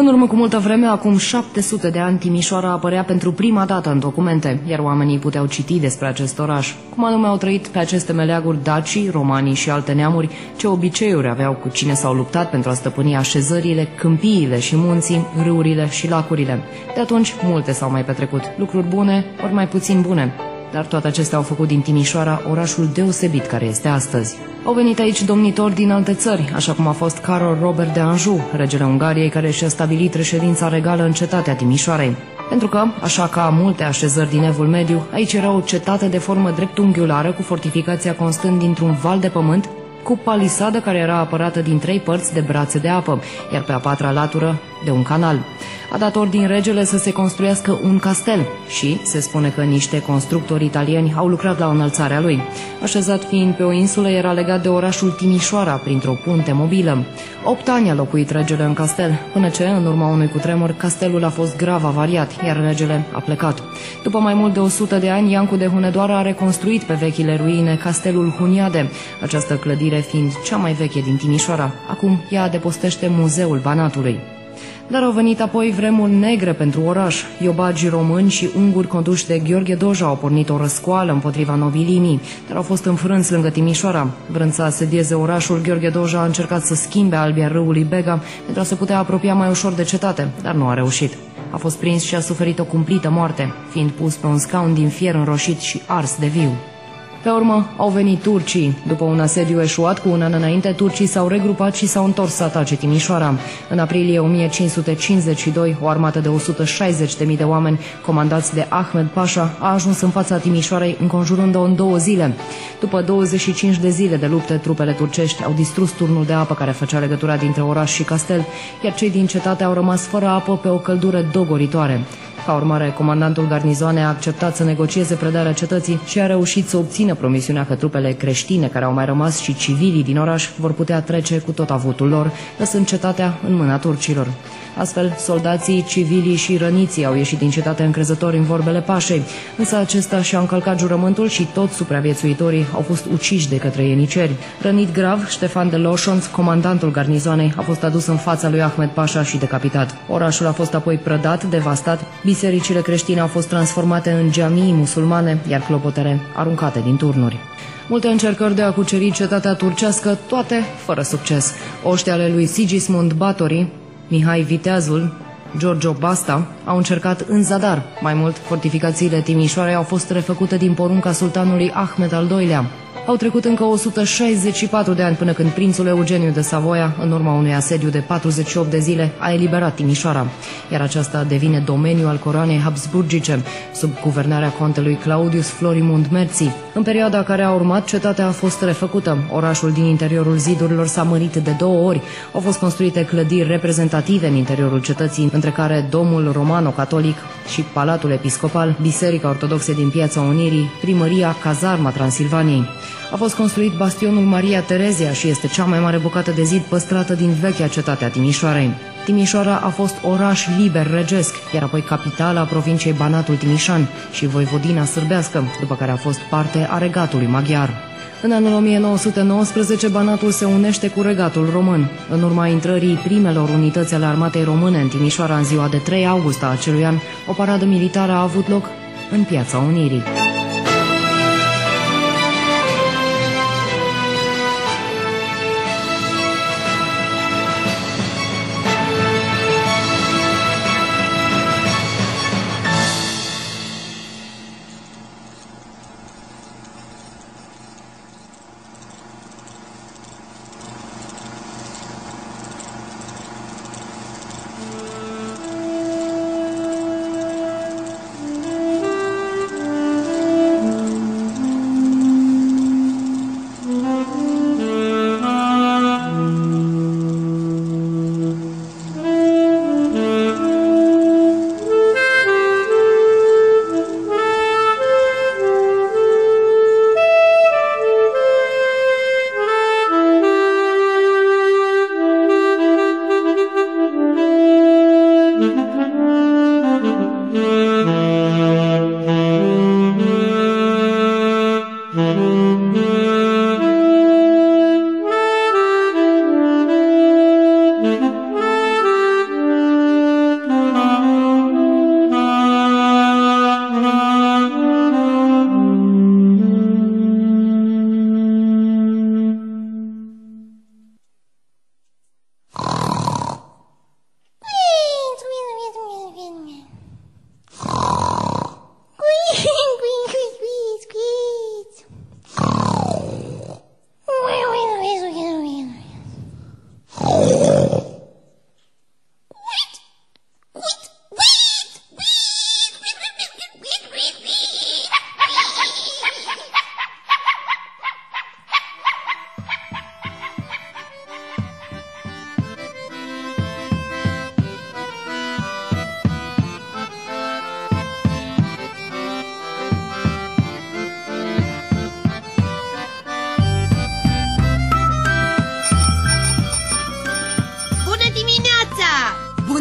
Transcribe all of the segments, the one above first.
urmă cu multă vreme, acum 700 de ani, Timișoara apărea pentru prima dată în documente, iar oamenii puteau citi despre acest oraș. Cum anume au trăit pe aceste meleaguri dacii, romanii și alte neamuri, ce obiceiuri aveau, cu cine s-au luptat pentru a stăpâni așezările, câmpiile și munții, râurile și lacurile. De atunci, multe s-au mai petrecut, lucruri bune, ori mai puțin bune. Dar toate acestea au făcut din Timișoara orașul deosebit care este astăzi. Au venit aici domnitori din alte țări, așa cum a fost Carol Robert de Anjou, regele Ungariei, care și-a stabilit reședința regală în cetatea Timișoarei. Pentru că, așa ca multe așezări din Evul Mediu, aici era o cetate de formă dreptunghiulară, cu fortificația constând dintr-un val de pământ, cu palisadă care era apărată din 3 părți de brațe de apă, iar pe a 4-a latură de un canal. A dat ordin regele să se construiască un castel și se spune că niște constructori italieni au lucrat la înălțarea lui. Așezat fiind pe o insulă, era legat de orașul Timișoara printr-o punte mobilă. 8 ani a locuit regele în castel, până ce, în urma unui cutremur, castelul a fost grav avariat, iar regele a plecat. După mai mult de 100 de ani, Iancu de Hunedoara a reconstruit pe vechile ruine castelul Huniade, această clădire fiind cea mai veche din Timișoara. Acum ea adăpostește Muzeul Banatului. Dar au venit apoi vremuri negre pentru oraș. Iobagi români și unguri conduși de Gheorghe Doja au pornit o răscoală împotriva nobilimii, dar au fost înfrânți lângă Timișoara. Vrând să asedieze orașul, Gheorghe Doja a încercat să schimbe albia râului Bega pentru a se putea apropia mai ușor de cetate, dar nu a reușit. A fost prins și a suferit o cumplită moarte, fiind pus pe un scaun din fier înroșit și ars de viu. Pe urmă au venit turcii. După un asediu eșuat cu un an înainte, turcii s-au regrupat și s-au întors să atace Timișoara. În aprilie 1552, o armată de 160.000 de oameni, comandați de Ahmed Pașa, a ajuns în fața Timișoarei, înconjurând-o în 2 zile. După 25 de zile de lupte, trupele turcești au distrus turnul de apă care făcea legătura dintre oraș și castel, iar cei din cetate au rămas fără apă pe o căldură dogoritoare. Ca urmare, comandantul garnizoanei a acceptat să negocieze predarea cetății și a reușit să obțină promisiunea că trupele creștine care au mai rămas și civilii din oraș vor putea trece cu tot avutul lor, lăsând cetatea în mâna turcilor. Astfel, soldații, civilii și răniții au ieșit din cetate încrezători în vorbele Pașei, însă acesta și-a încălcat jurământul și toți supraviețuitorii au fost uciși de către ieniceri. Rănit grav, Ștefan de Loșonț, comandantul garnizoanei, a fost adus în fața lui Ahmed Pașa și decapitat. Orașul a fost apoi prădat, devastat, bisericile creștine au fost transformate în geamii musulmane, iar clopotele aruncate din turnuri. Multe încercări de a cuceri cetatea turcească, toate fără succes. Oștii ale lui Sigismund Báthory, Mihai Viteazul, Giorgio Basta au încercat în zadar. Mai mult, fortificațiile Timișoarei au fost refăcute din porunca sultanului Ahmed al II-lea. Au trecut încă 164 de ani până când prințul Eugeniu de Savoia, în urma unui asediu de 48 de zile, a eliberat Timișoara, iar aceasta devine domeniu al coroanei habsburgice, sub guvernarea contelui Claudius Florimund Merții. În perioada care a urmat, cetatea a fost refăcută. Orașul din interiorul zidurilor s-a mărit de 2 ori. Au fost construite clădiri reprezentative în interiorul cetății, între care Domul Romano-Catolic și Palatul Episcopal, Biserica Ortodoxă din Piața Unirii, Primăria, Cazarma Transilvaniei. A fost construit bastionul Maria Terezia și este cea mai mare bucată de zid păstrată din vechea cetate a Timișoarei. Timișoara a fost oraș liber regesc, iar apoi capitala provinciei Banatul Timișan și voivodina sârbească, după care a fost parte a regatului maghiar. În anul 1919, Banatul se unește cu regatul român. În urma intrării primelor unități ale armatei române în Timișoara în ziua de 3 august a acelui an, o paradă militară a avut loc în Piața Unirii.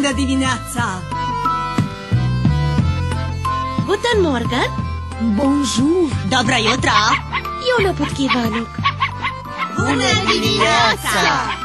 Bună dimineața! Guten Morgen! Bonjour! Dobra jutra! Eu napotki Ivanuk! Bună dimineața!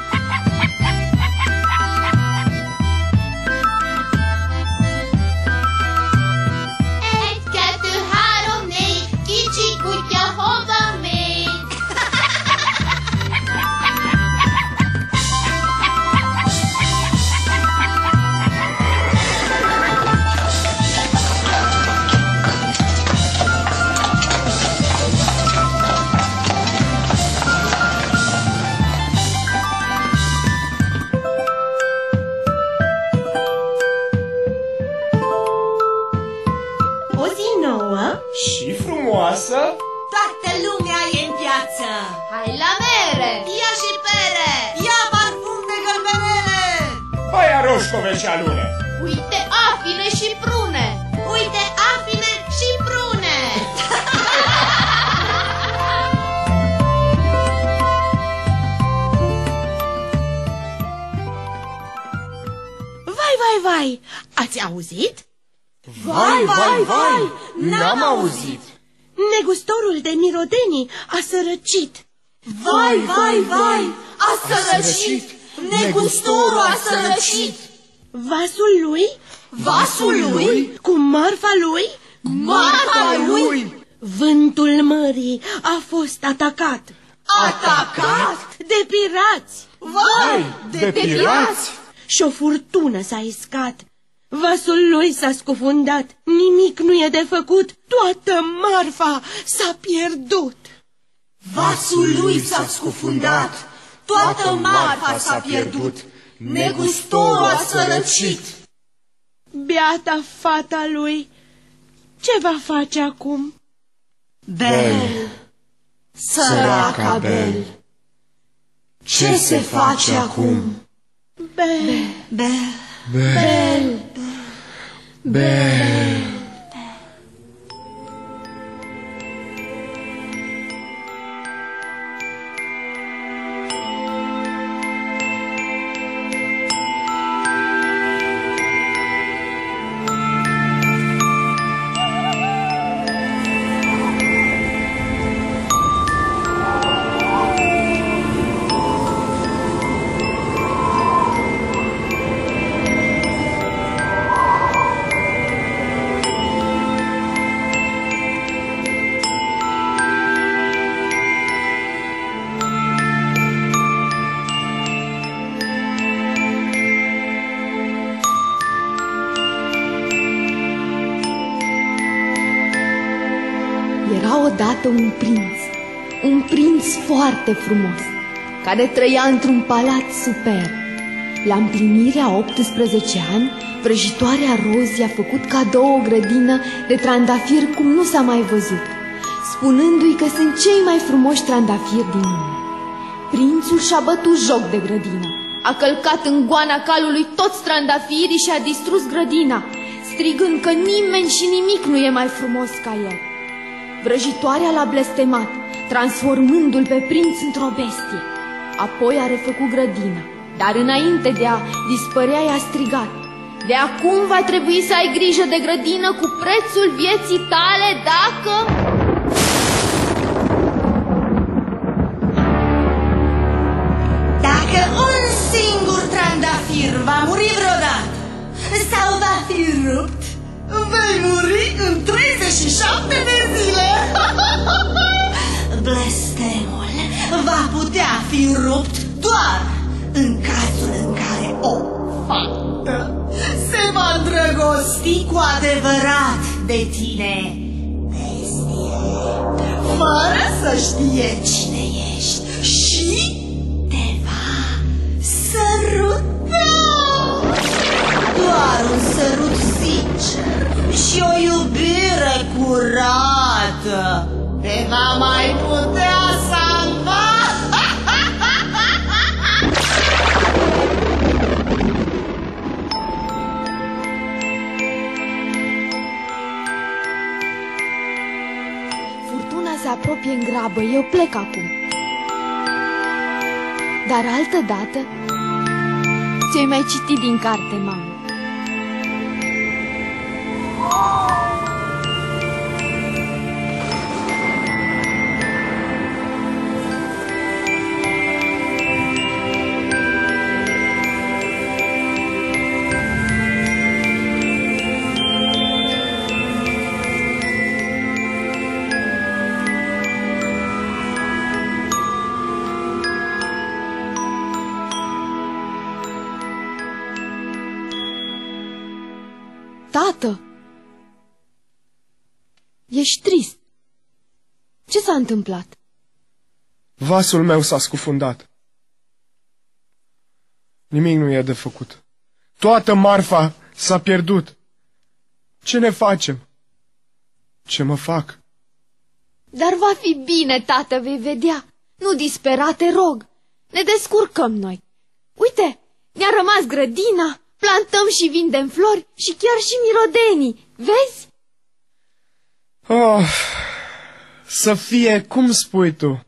Și frumoasă. Toată lumea e în piață. Hai la mere! Ia și pere! Ia parfum de gălbenele! Baia roșcovece alune. Uite afine și prune! Uite afine și prune! Vai, vai, vai! Ați auzit? Vai, vai, vai! N-am auzit. Negustorul de mirodenii a sărăcit. Vai, vai, vai! A sărăcit! Negustorul a sărăcit! Vasul lui? Cu marfa lui? Marfa lui! Vântul mării a fost atacat. Atacat? De pirați! Vai! De pirați? Și o furtună s-a iscat. Vasul lui s-a scufundat. Nimic nu e de făcut. Toată marfa s-a pierdut. Vasul lui s-a scufundat. Toată marfa s-a pierdut. Negustorul a sărăcit. Beata fata lui, ce va face acum? Bel, săraca Bel, ce se face acum? Bel, Bel, Bel, Bel. Era odată un prinț foarte frumos, care trăia într-un palat superb. La împlinirea 18 ani, vrăjitoarea Roz i-a făcut cadou o grădină de trandafiri cum nu s-a mai văzut, spunându-i că sunt cei mai frumoși trandafiri din lume. Prințul și-a bătut joc de grădină, a călcat în goana calului toți trandafirii și a distrus grădina, strigând că nimeni și nimic nu e mai frumos ca el. Vrăjitoarea l-a blestemat, transformându-l pe prinț într-o bestie. Apoi a refăcut grădina, dar înainte de a dispărea i-a strigat: de acum va trebui să ai grijă de grădină cu prețul vieții tale dacă... Dacă un singur trandafir va muri vreodată sau va fi rupt, vei muri în 37 de zile. Blestemul va putea fi rupt doar în cazul în care o fată se va îndrăgosti cu adevărat de tine, bestie, fără să știe cine ești și te va săruta. Doar un sărut sincer și o iubire curată te va mai putea salva. Furtuna se apropie în grabă, eu plec acum. Dar altădată ți-ai mai citit din carte, mamă. Tată, ești trist. Ce s-a întâmplat? Vasul meu s-a scufundat. Nimic nu e de făcut. Toată marfa s-a pierdut. Ce ne facem? Ce mă fac? Dar va fi bine, tată, vei vedea. Nu dispera, te rog. Ne descurcăm noi. Uite, ne-a rămas grădina, plantăm și vindem flori și chiar și mirodenii. Vezi? Oh, să fie cum spui tu.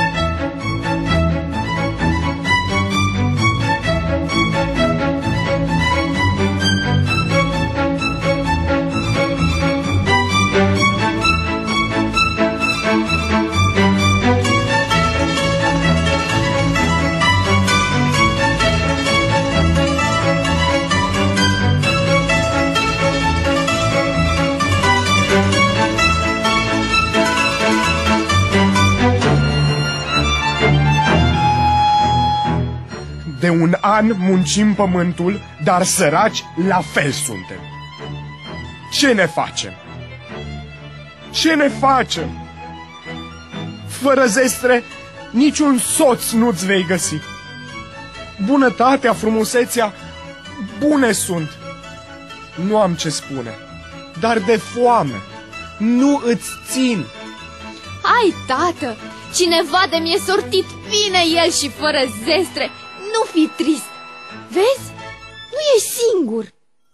De un an muncim pământul, dar săraci la fel suntem. Ce ne facem? Ce ne facem? Fără zestre, niciun soț nu-ți vei găsi. Bunătatea, frumusețea, bune sunt. Nu am ce spune, dar de foame nu îți țin. Hai, tată, cineva de mi-e sortit, vine el și fără zestre. Nu fi trist. Vezi? Nu ești singur.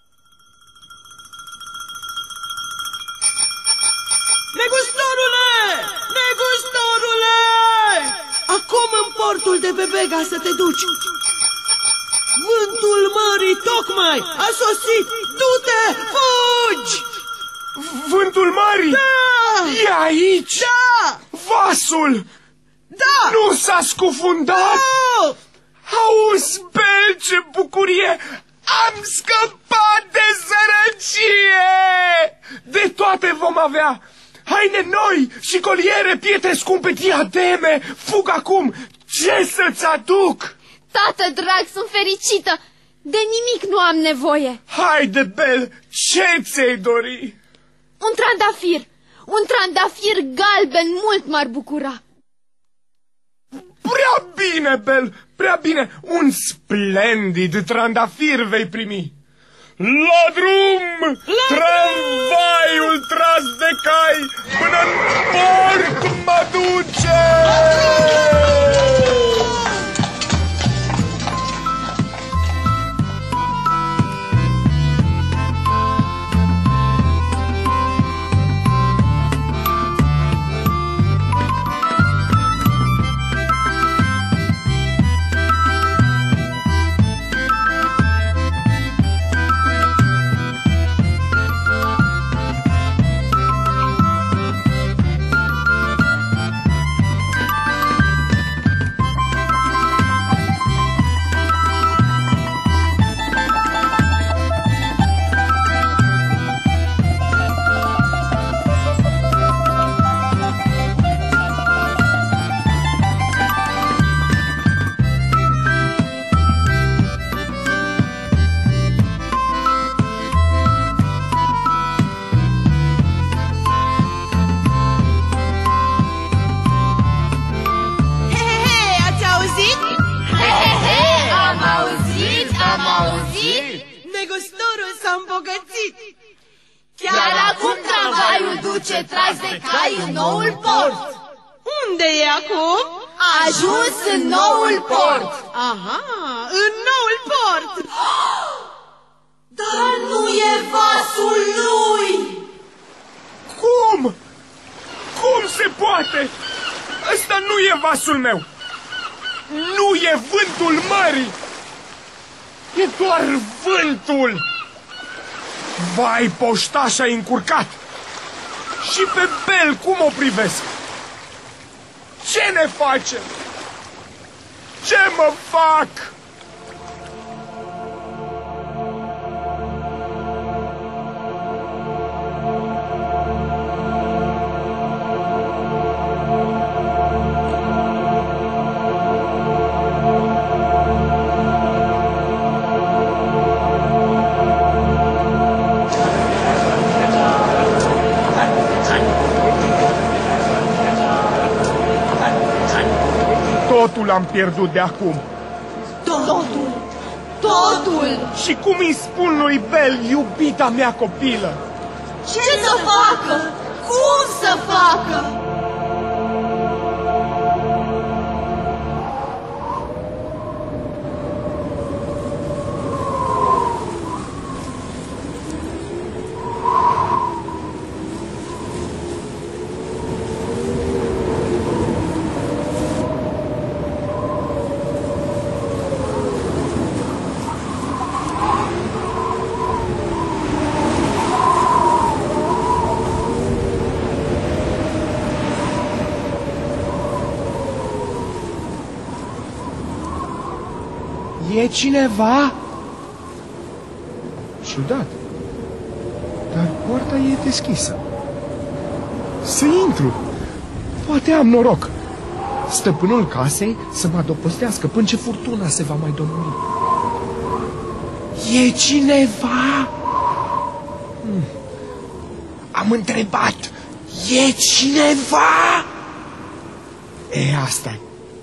Negustorule! Negustorule! Acum în portul de pe Bega să te duci. Vântul mării tocmai a sosit. Du-te! Fugi! Vântul mării? Da! E aici! Da! Vasul! Da! Nu s-a scufundat? Da! Auzi, Bel, ce bucurie! Am scăpat de sărăcie! De toate vom avea! Haine noi și coliere, pietre scumpe, diademe! Fug acum! Ce să-ți aduc? Tată drag, sunt fericită. De nimic nu am nevoie. Haide, Bel, ce ți-ai dori? Un trandafir. Un trandafir galben mult m-ar bucura. Prea bine, Bel, prea bine. Un splendid trandafir vei primi. La drum! Tramvaiul tras de cai până-n port mă duce! Negustorul s-a îmbogățit. Chiar acum tramvaiul duce tras de cai în noul port. Unde e acum? A ajuns în noul port. Aha, în noul port. Dar nu e vasul lui! Cum? Cum se poate? Ăsta nu e vasul meu. Nu e vântul mării. E doar vântul. Vai, poștașa încurcat! Și pe Bel cum o privesc? Ce ne facem? Ce mă fac? Totul am pierdut de acum. Totul! Și cum îi spun lui Bel, iubita mea copilă? Ce să facă? Cum să facă? E cineva? Ciudat. Dar poarta e deschisă. Să intru. Poate am noroc. Stăpânul casei să mă adăpostească până ce furtuna se va mai domni. E cineva? Am întrebat. E cineva? E, asta-i.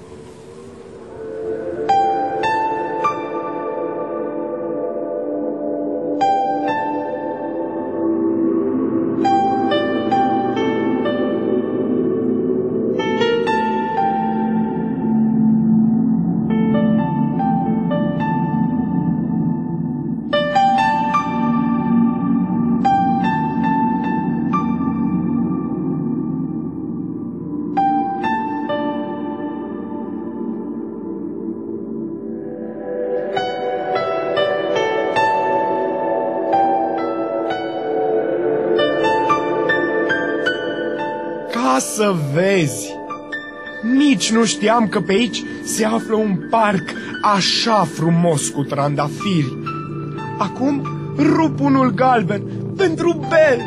Ca să vezi, nici nu știam că pe aici se află un parc așa frumos cu trandafiri. Acum rup unul galben pentru Bel.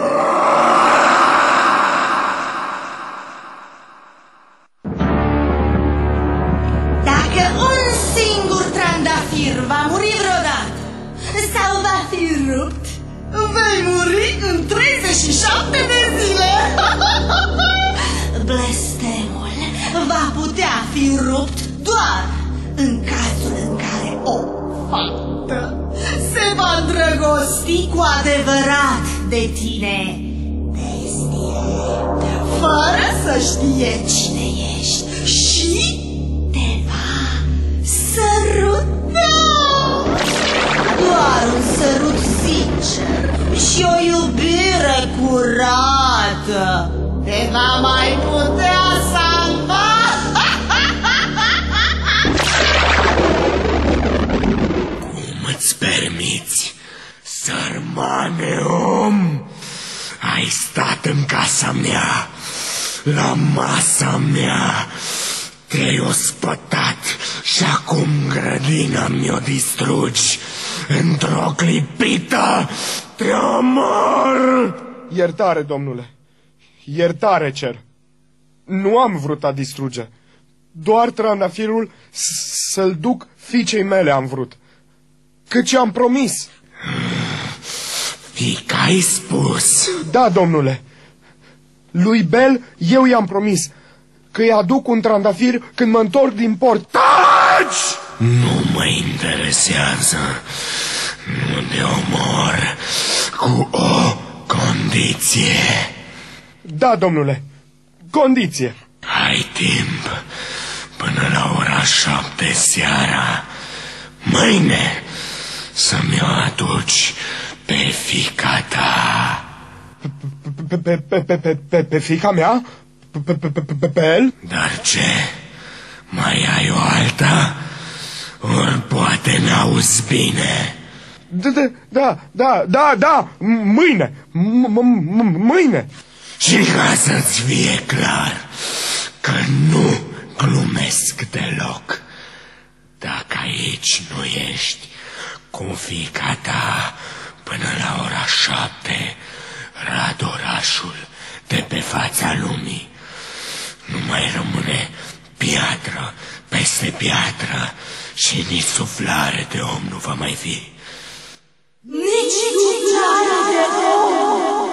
Dacă un singur trandafir va muri vreodată sau va fi rupt, vei muri în 37 de zile. Blestemul va putea fi rupt doar în cazul în care o fată se va îndrăgosti cu adevărat de tine, fără să știe cine ești, și te va săruta. Doar un sărut sincer și o iubire curată te va mai putea salva. Cum îți permiți, sărmane om? Ai stat în casa mea, la masa mea, te-ai ospătat și acum grădina mi-o distrugi. Într-o clipită te omor! Iertare, domnule, iertare cer. Nu am vrut a distruge. Doar trandafirul să-l duc fiicei mele am vrut. Căci am promis. Fiica ai spus? Da, domnule. Lui Bel eu i-am promis că îi aduc un trandafir când mă întorc din port. Taci! Nu mă interesează. Nu te omor cu o condiție. Da, domnule. Condiție. Ai timp până la ora 7 seara. Mâine să-mi o aduci pe fiica ta. Pe fiica mea? Pe Bel? Dar ce? Mai ai o alta? Ori poate n-auzi bine? Da, mâine. Și ca să-ți fie clar că nu glumesc deloc, dacă aici nu ești cu fiica ta până la ora 7, radorașul de pe fața lumii, nu mai rămâne piatră peste piatră și nici suflare de om nu va mai fi. Nici suflare de om!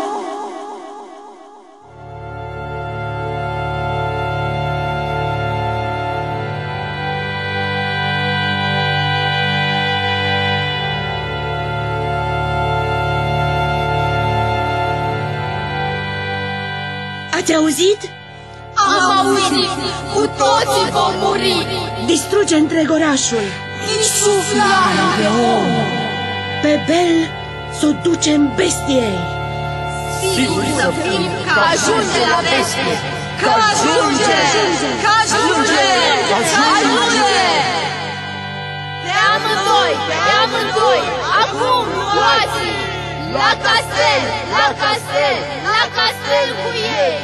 Ați auzit? Am auzit! Cu toții vom muri! Distruge întreg orașul. Nici suflare de om! Pe Bel s-o ducem bestiei. Sigur să fim că ajunge la bestie! Că ajunge! Că ajunge! Că ajunge! Pe amândoi! Acum, luați-i! La castel! La castel! La castel cu ei!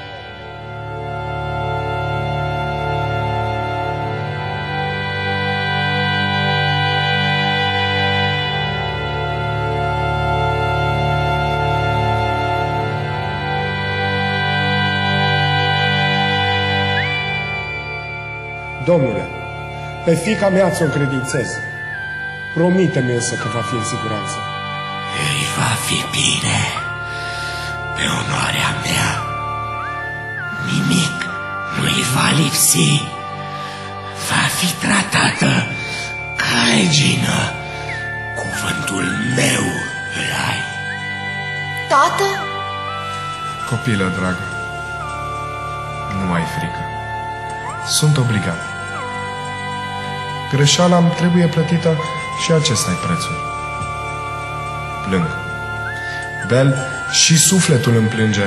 Domnule, pe fiica mea ți-o încredințez. Promite-mi însă că va fi în siguranță. Ei va fi bine, pe onoarea mea. Nimic nu-i va lipsi. Va fi tratată ca regină. Cuvântul meu îl ai. Tată? Copilă dragă, nu ai frică. Sunt obligat. Greșeala-mi trebuie plătită și acesta-i prețul. Plâng. Bel și sufletul îmi plânge.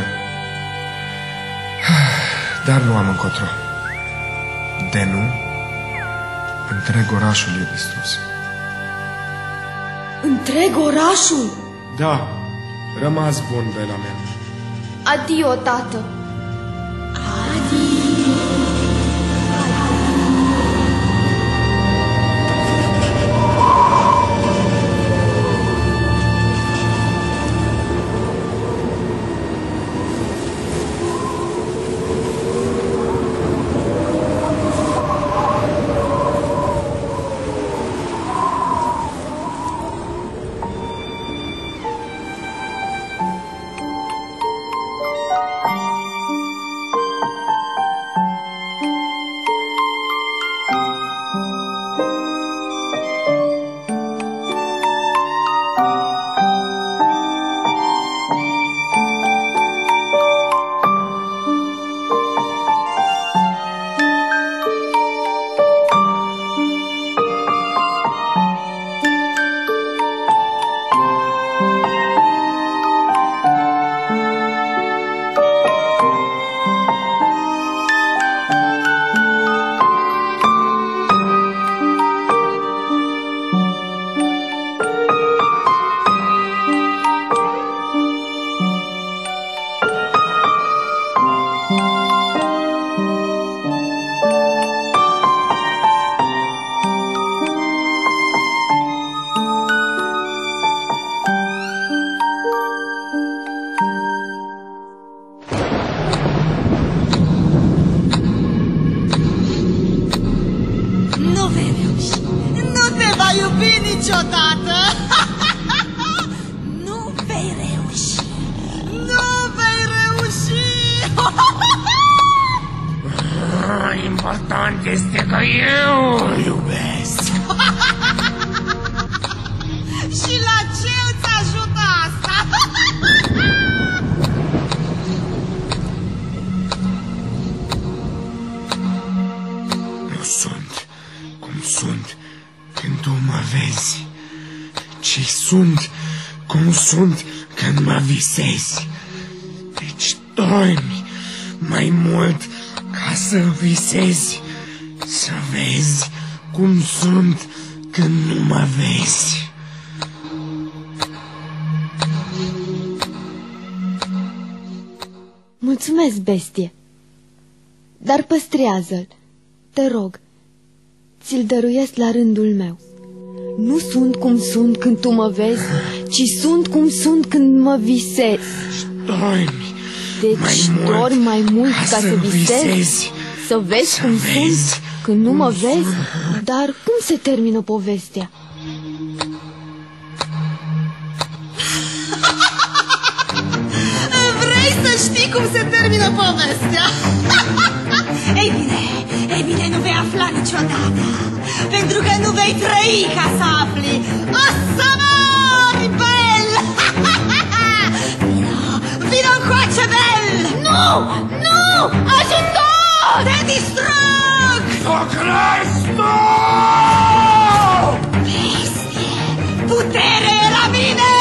Dar nu am încotro. De nu, întreg orașul e distrus. Întreg orașul? Da, rămas bun, Bela mea. Adio, tată. Niciodată! Nu vei reuși! Nu vei reuși! Important este că eu îl iubesc. Și la ce îți ajută asta? Nu sunt cum sunt când tu mă vezi, ci sunt cum sunt când mă visezi. Deci dormi mai mult ca să visezi, să vezi cum sunt când nu mă vezi. Mulțumesc, bestie. Dar păstrează-l, te rog. Ți-l dăruiesc la rândul meu. Nu sunt cum sunt când tu mă vezi, ci sunt cum sunt când mă visezi. Dormi. Deci dormi mai mult ca să visezi? Să vezi cum sunt când nu mă vezi? Dar cum se termină povestea? Vrei să știi cum se termină povestea? Ei bine, nu vei afla niciodată, pentru că nu vei trăi ca să afli. O să mori, Bel! Vino încoace, Bel! Nu! Nu! Ajutor! Te distrug! Socrestu! Bestie, putere e la mine!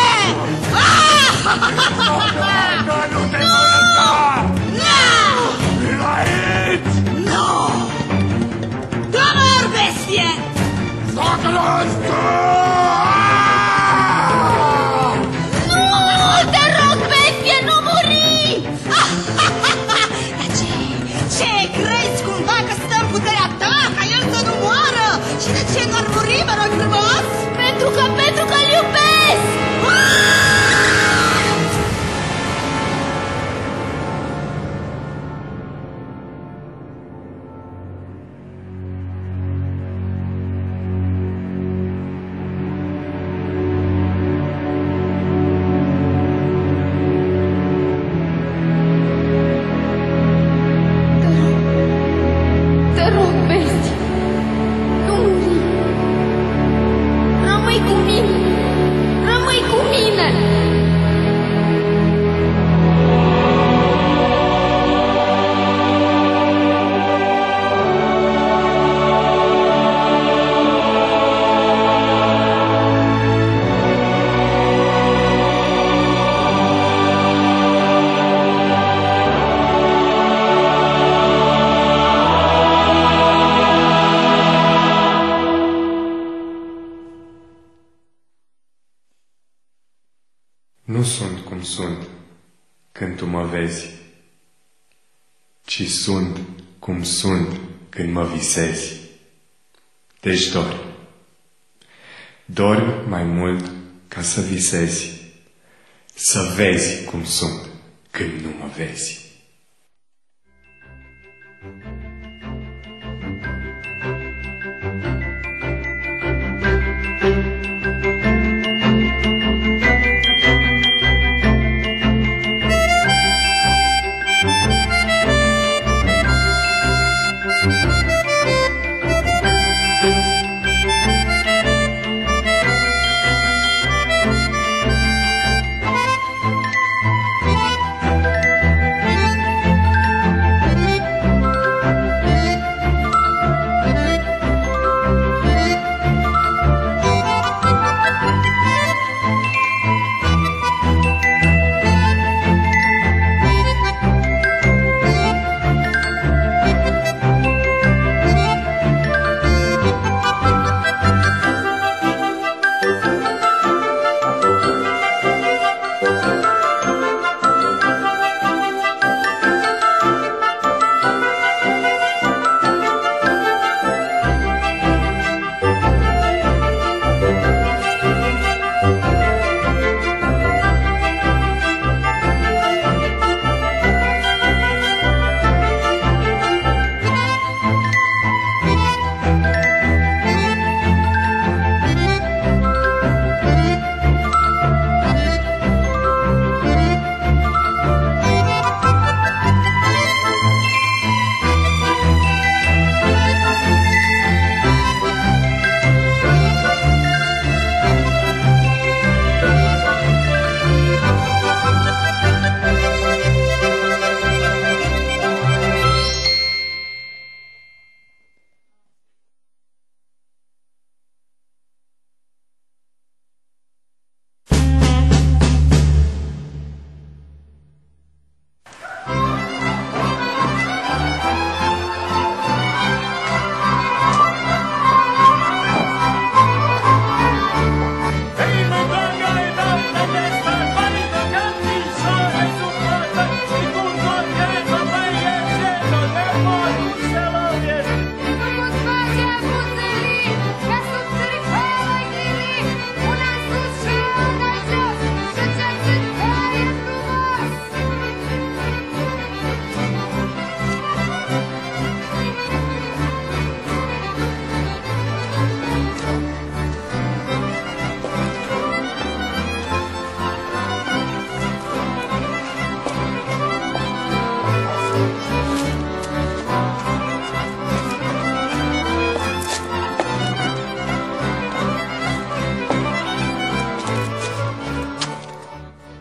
Nu te sănăta! Vino aici! Nu! Domor, bestie! Socrestu! Nu! Te rog, bestie, nu muri! Dar ce crezi cumva că stă în puterea ta ca el să nu moară? Și de ce n-ar muri, mă rog frumos? Pentru că-l iubesc! Te rog, bestie, nu muri. Rămâi cu mine! Rămâi cu mine! Nu sunt cum sunt când tu mă vezi, ci sunt cum sunt când mă visezi. Deci dormi. Dormi mai mult ca să visezi, să vezi cum sunt când nu mă vezi.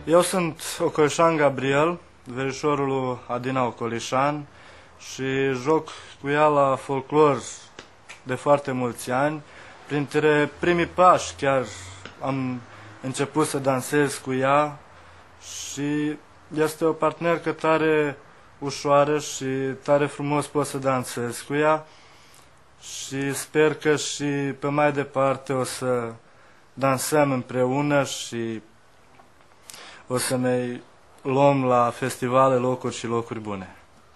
Eu sunt Ocolișan Gabriel, verișorul lui Adina Ocolișan și joc cu ea la folclor de foarte mulți ani. Printre primii pași chiar am început să dansez cu ea și este o parteneră tare ușoară și tare frumos pot să dansez cu ea și sper că și pe mai departe o să dansăm împreună și o să ne luăm la festivale, locuri și locuri bune.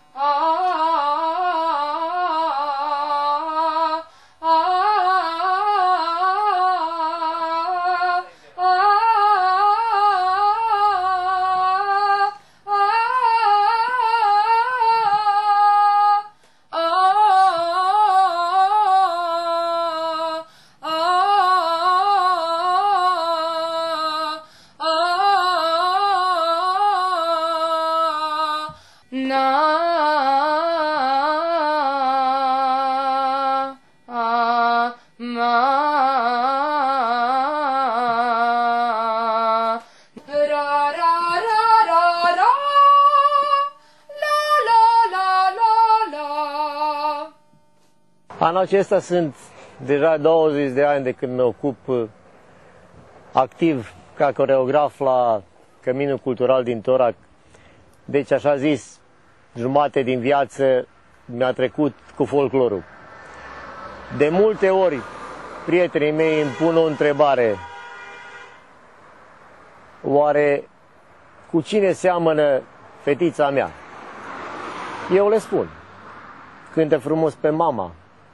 Anul acesta sunt deja 20 de ani de când mă ocup activ ca coreograf la Căminul Cultural din Torac. Deci, așa zis, jumate din viață mi-a trecut cu folclorul. De multe ori, prietenii mei îmi pun o întrebare. Oare cu cine seamănă fetița mea? Eu le spun. Cântă frumos pe mama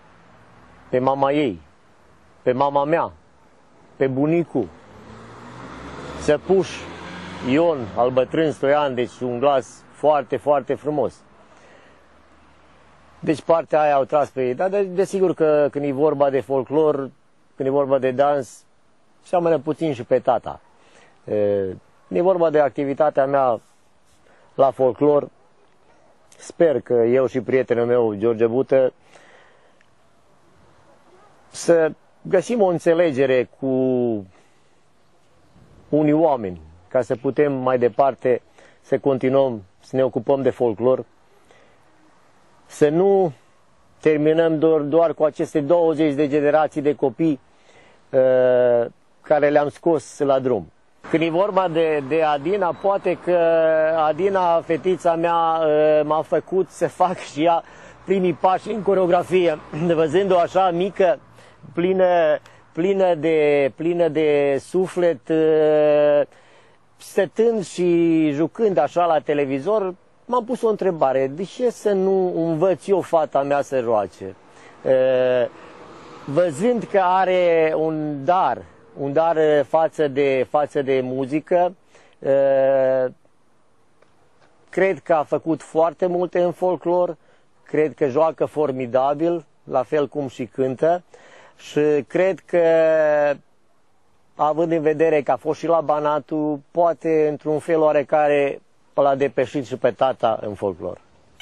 ei, pe mama mea, pe bunicul, Săpuș Ion, al bătrân Stoian, deci un glas foarte, foarte frumos. Deci partea aia au tras pe ei, dar desigur că când e vorba de folclor, când e vorba de dans, seamănă puțin și pe tata. E vorba de activitatea mea la folclor. Sper că eu și prietenul meu, George Bută, să găsim o înțelegere cu unii oameni, ca să putem mai departe să continuăm să ne ocupăm de folclor, să nu terminăm doar cu aceste 20 de generații de copii care le-am scos la drum. Când e vorba de Adina, poate că Adina, fetița mea, m-a făcut să fac și ea primii pași în coreografie, văzând-o așa mică, plină de suflet, stătând și jucând așa la televizor, m-am pus o întrebare: de ce să nu învăț eu fata mea să joace? Văzând că are un dar față de muzică, cred că a făcut foarte multe în folclor, cred că joacă formidabil, la fel cum și cântă, și cred că, având în vedere că a fost și la Banatu, poate într-un fel oarecare l-a depășit și pe tata în folclor.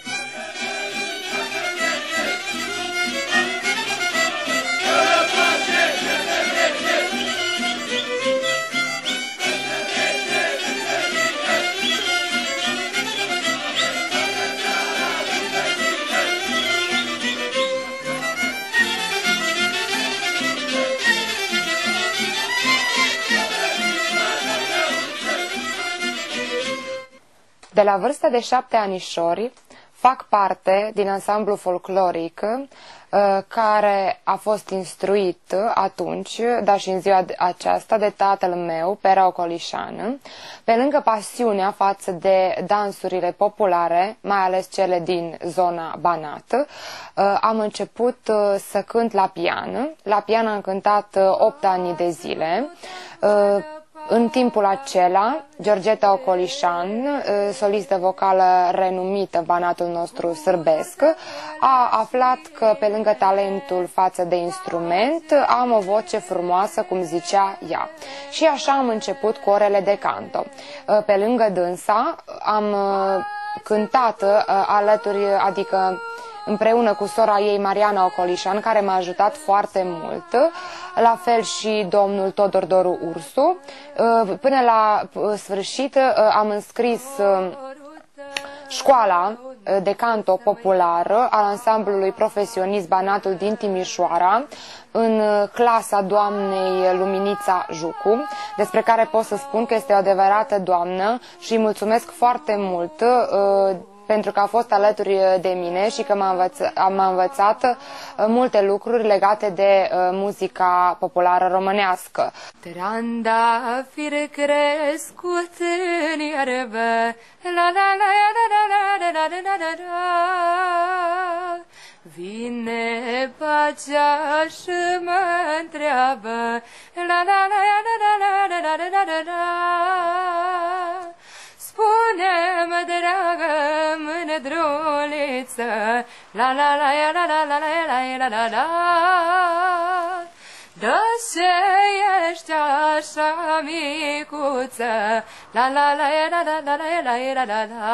De la vârsta de 7 anișori fac parte din ansamblu folcloric care a fost instruit atunci, dar și în ziua aceasta, de tatăl meu, Pera Ocolișan. Pe lângă pasiunea față de dansurile populare, mai ales cele din zona Banat, am început să cânt la pian. La pian am cântat 8 ani de zile. În timpul acela, Georgeta Ocolișan, solistă vocală renumită în Banatul nostru sârbesc, a aflat că pe lângă talentul față de instrument am o voce frumoasă, cum zicea ea. Și așa am început cu orele de canto. Pe lângă dânsa am cântat alături, adică împreună cu sora ei, Mariana Ocolișan, care m-a ajutat foarte mult, la fel și domnul Todor Doru Ursu. Până la sfârșit am înscris școala de canto populară al ansamblului profesionist Banatul din Timișoara, în clasa doamnei Luminița Jucu, despre care pot să spun că este o adevărată doamnă și îi mulțumesc foarte mult pentru că a fost alături de mine și că m-a învățat multe lucruri legate de muzica populară românească. Trandafir crescut în iarbă, la la la la la la la la la la. Vine pacea și mă întreabă, la la la la la la la la la la. Spune-mă, dragă mânădruliță, la la la la la la la la la la. De ce ești așa micuță, la la la la la la la la la la.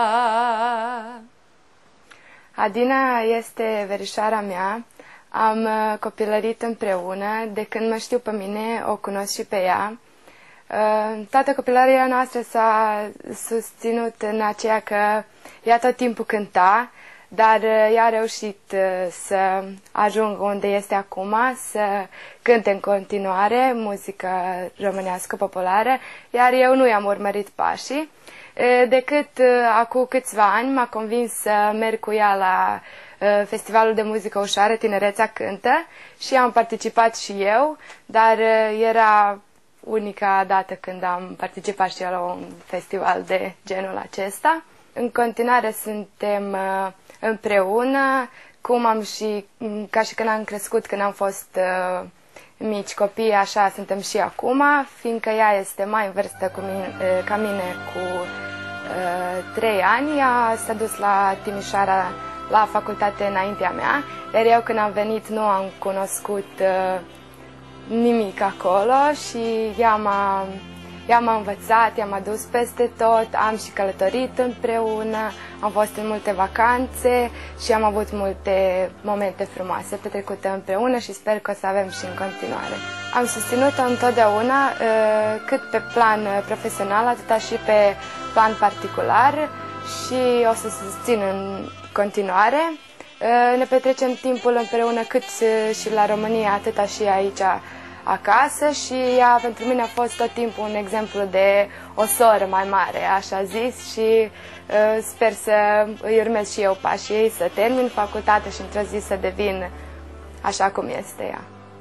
Adina este verișoara mea. Am copilărit împreună. De când mă știu pe mine, o cunosc și pe ea. Toată copilăria noastră s-a susținut în aceea că ea tot timpul cânta, dar ea a reușit să ajungă unde este acum, să cânte în continuare muzică românească populară, iar eu nu i-am urmărit pașii, decât acum câțiva ani m-a convins să merg cu ea la Festivalul de Muzică Ușoară, Tinerețea Cântă, și am participat și eu, dar era unica dată când am participat și eu la un festival de genul acesta. În continuare suntem împreună, ca și când am crescut, când am fost mici copii, așa suntem și acum, fiindcă ea este mai în vârstă ca mine cu 3 ani. Ea s-a dus la Timișoara la facultate înaintea mea, iar eu când am venit nu am cunoscut nimic acolo și ea m-a învățat, ea m-a dus peste tot, am și călătorit împreună, am fost în multe vacanțe și am avut multe momente frumoase petrecute împreună și sper că o să avem și în continuare. Am susținut-o întotdeauna, cât pe plan profesional, atât și pe plan particular, și o să susțin în continuare. Ne petrecem timpul împreună cât și la România, atâta și aici acasă, și ea pentru mine a fost tot timpul un exemplu de o soră mai mare, așa zis, și sper să îi urmez și eu pașii ei, să termin facultatea și într-o zi să devin așa cum este ea.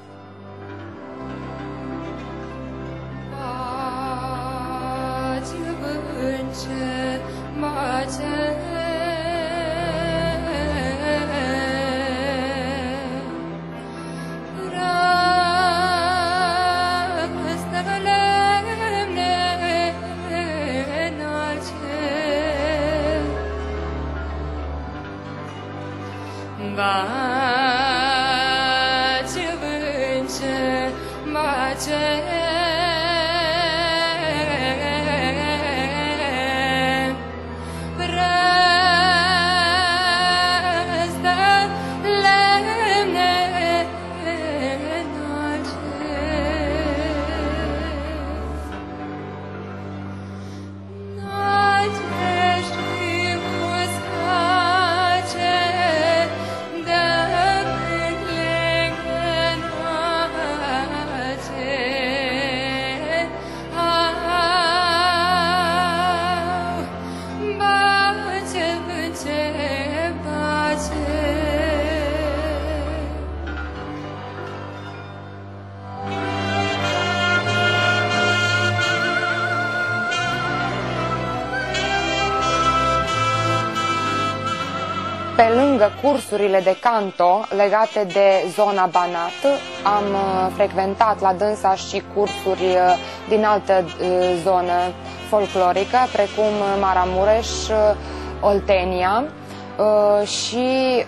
Pe lângă cursurile de canto legate de zona Banat, am frecventat la dânsa și cursuri din altă zonă folclorică, precum Maramureș, Oltenia, și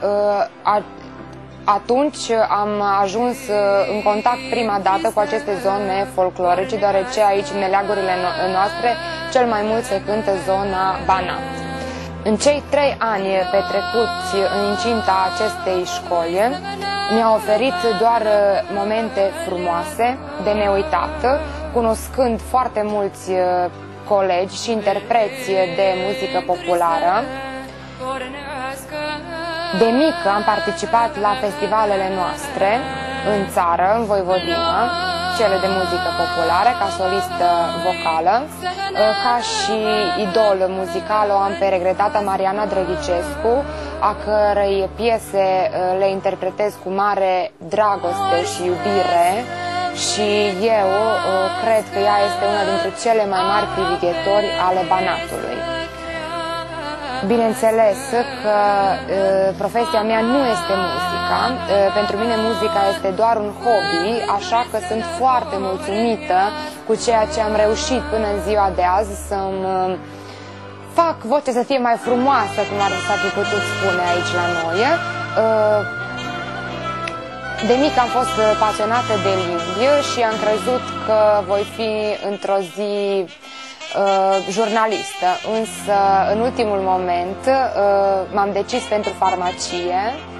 atunci am ajuns în contact prima dată cu aceste zone folclorice, deoarece aici, în meleagurile noastre, cel mai mult se cântă zona Banat. În cei 3 ani petrecuți în incinta acestei școli, mi-a oferit doar momente frumoase, de neuitat, cunoscând foarte mulți colegi și interpreți de muzică populară. De mic am participat la festivalele noastre în țară, în Voivodina, cele de muzică populară, ca solistă vocală. Ca și idol muzical o am pe regretata Mariana Drăghicescu, a cărei piese le interpretez cu mare dragoste și iubire și eu cred că ea este una dintre cele mai mari privighetori ale Banatului. Bineînțeles că profesia mea nu este muzica, pentru mine muzica este doar un hobby, așa că sunt foarte mulțumită cu ceea ce am reușit până în ziua de azi să-mi fac vocea să fie mai frumoasă, cum s-ar fi putut spune aici la noi. De mic am fost pasionată de limbi și am crezut că voi fi într-o zi jurnalistă, însă în ultimul moment m-am decis pentru farmacie.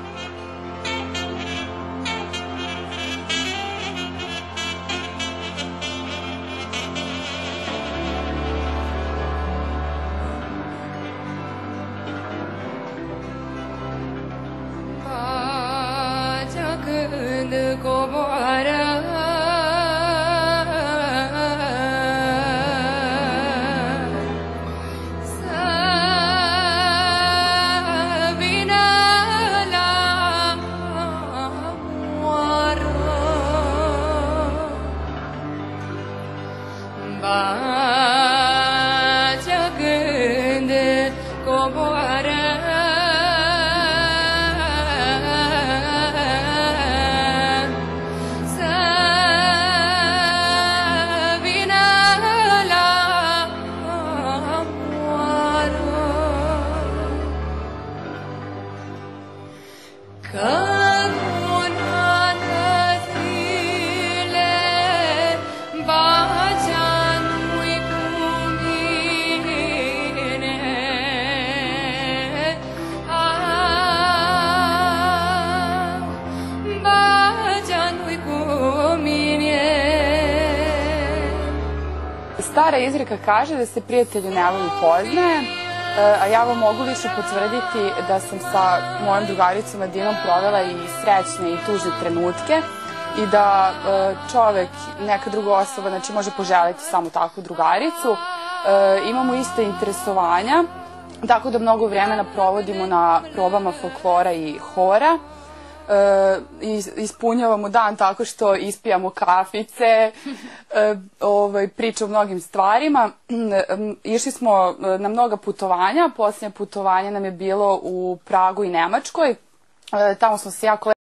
Stara izreka kaže da se prijatelji ne voli poznaje, a ja vam mogu više potvrditi da sam sa mojom drugaricom Adinom provela i srećne i tužne trenutke i da čovek, neka druga osoba, znači može poželiti samo takvu drugaricu. Imamo iste interesovanja, tako da mnogo vremena provodimo na probama folklora i hora. Ispunjavamo dan tako što ispijamo kafice, pričamo o mnogim stvarima. Išli smo na mnoga putovanja, posljednje putovanje nam je bilo u Pragu i Nemačkoj. Tamo smo se jako